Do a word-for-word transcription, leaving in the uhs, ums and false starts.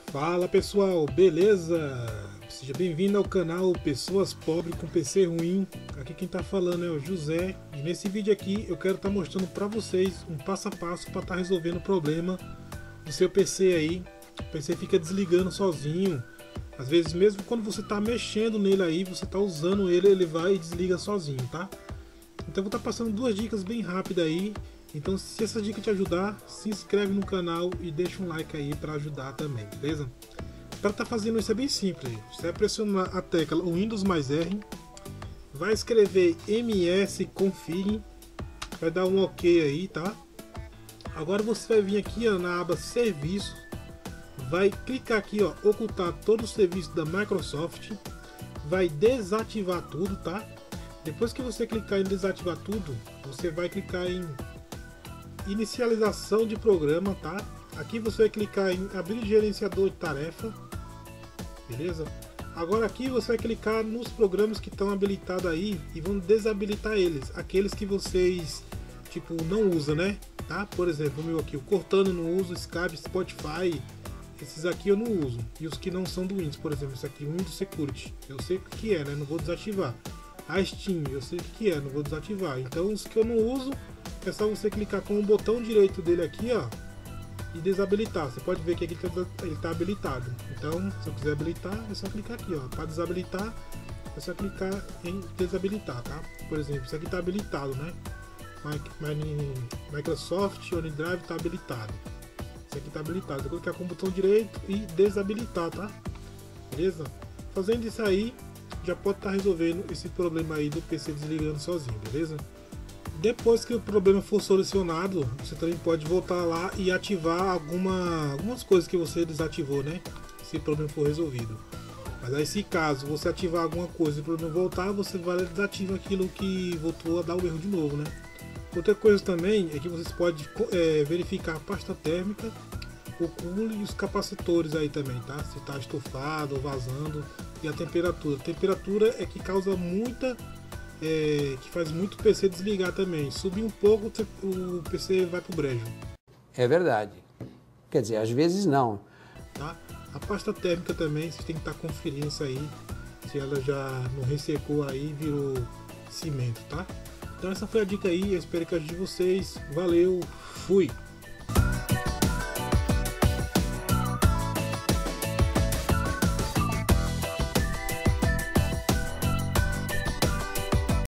Fala pessoal, beleza? Seja bem-vindo ao canal Pessoas Pobres com P C Ruim. Aqui quem tá falando é o José e nesse vídeo aqui eu quero estar tá mostrando para vocês um passo a passo para estar tá resolvendo o problema do seu P C aí. O P C fica desligando sozinho. Às vezes mesmo quando você tá mexendo nele aí, você tá usando ele, ele vai e desliga sozinho, tá? Então eu vou estar tá passando duas dicas bem rápidas aí. Então se essa dica te ajudar, se inscreve no canal e deixa um like aí para ajudar também, beleza? Para estar tá fazendo isso é bem simples. Você vai pressionar a tecla Windows mais R, vai escrever msconfig, vai dar um OK aí, tá? Agora você vai vir aqui ó, na aba Serviços, vai clicar aqui ó, ocultar todo o serviço da Microsoft, vai desativar tudo, tá? Depois que você clicar em desativar tudo, você vai clicar em inicialização de programa, tá? Aqui você vai clicar em abrir gerenciador de tarefa, beleza? Agora aqui você vai clicar nos programas que estão habilitados aí e vão desabilitar eles, aqueles que vocês tipo não usa, né? Tá? Por exemplo, o meu aqui, o Cortana eu não uso, Skype, Spotify, esses aqui eu não uso. E os que não são do Windows, por exemplo, esse aqui, Windows Security, eu sei o que é, né? Não vou desativar. A Steam, eu sei o que é, não vou desativar. Então os que eu não uso, é só você clicar com o botão direito dele aqui, ó, e desabilitar. Você pode ver que aqui ele está habilitado. Então, se eu quiser habilitar, é só clicar aqui, ó. Para desabilitar, é só clicar em desabilitar, tá? Por exemplo, isso aqui está habilitado, né? Microsoft OneDrive está habilitado. Isso aqui está habilitado. Eu vou clicar com o botão direito e desabilitar, tá? Beleza? Fazendo isso aí, já pode estar tá resolvendo esse problema aí do P C desligando sozinho, beleza? Depois que o problema for solucionado, você também pode voltar lá e ativar alguma, algumas coisas que você desativou, né? Se o problema for resolvido. Mas aí se caso você ativar alguma coisa e o problema voltar, você vai desativar aquilo que voltou a dar o erro de novo, né? Outra coisa também é que vocês podem é, verificar a pasta térmica, o cooler e os capacitores aí também, tá? Se está estufado ou vazando, e a temperatura. A temperatura é que causa muita, é, que faz muito o P C desligar também. Subir um pouco, o P C vai pro brejo. É verdade. Quer dizer, às vezes não. Tá? A pasta térmica também, vocês têm que estar tá conferindo isso aí, se ela já não ressecou aí, virou cimento, tá? Então essa foi a dica aí, eu espero que ajude vocês. Valeu, fui!